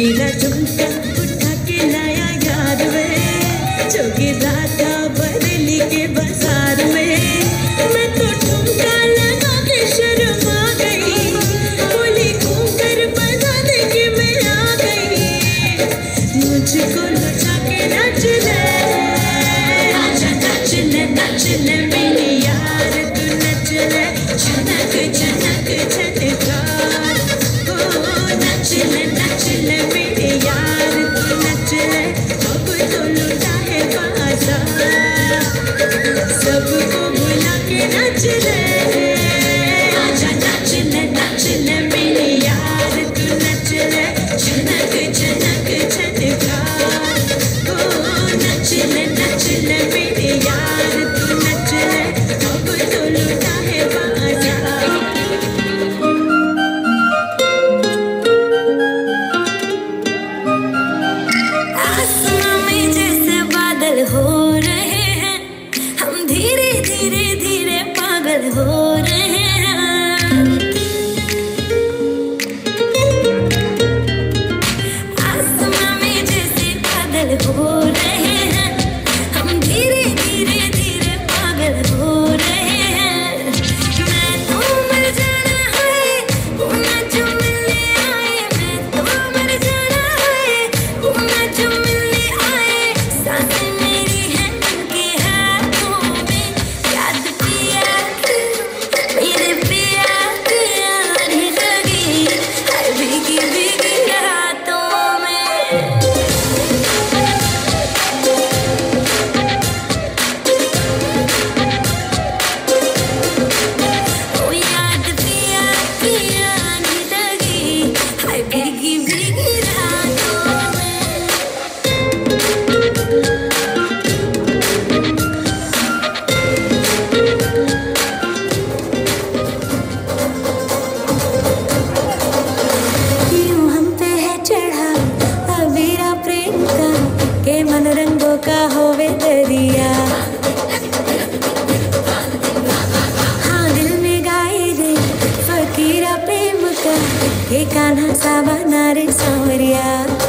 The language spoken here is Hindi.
मेरा झुमका उठा के लाया याद में, जो गिरा था बरेली के बाजार में। मैं तो ठुमका लगा के शर्मा गई, बोली घूमकर बता दे कि मैं आ गई। मुझको लुटा के नाच ले, आजा नाच ले नाच ले मेरी यार, तू नच ले झनक झनक झनकार। ओ नाच ले मेरे यार, तू नच ले अब तो लुटा है बाजार। सबको बुला के नाच ले, आजा नाच ले मेरे यार, तू नच ले झनक झनक झनकार। ओ नाच ले मेरे यार, तू नच ले अब तो लुटा है बाजार। आसमां में जैसे बादल हो रहे हैं, हम धीरे धीरे धीरे पागल हो रहे हैं। आसमां में जैसे बादल हो रहे हैं, हम धीरे धीरे धीरे पागल हो रहे हैं। मैं तो मर जाना है, वो ना जो मिलने आए। मैं तो मर जाना है, वो ना जो मिलने आए। सांसें मेरी हैं उनके हाथों में, याद पिया की, मेरे पिया की आने लगी, हाय भीगी भीगी रातों में। ओ याद पिया की आने लगी, हाय भीगी भीगी रातों में। यूं हम पे है चढ़ा अबीरा प्रेम का, के मन रंगों का होवे दरिया। हाँ दिल में गाए रे फकीरा प्रेम का, के कान्हा सा बना रे सांवरिया।